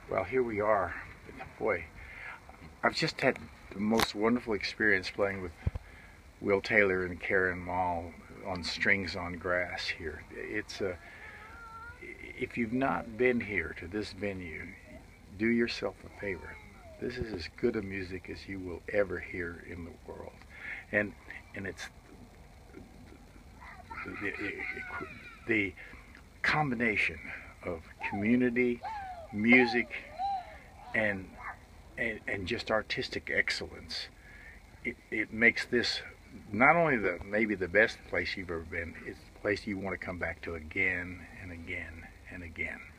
Well, here we are. Boy, I've just had the most wonderful experience playing with Will Taylor and Karen Mall on Strings on Grass here. It's a, if you've not been here to this venue, do yourself a favor. This is as good a music as you will ever hear in the world, and it's the combination of community, music, and just artistic excellence. It makes this not only maybe the best place you've ever been, it's the place you want to come back to again and again and again.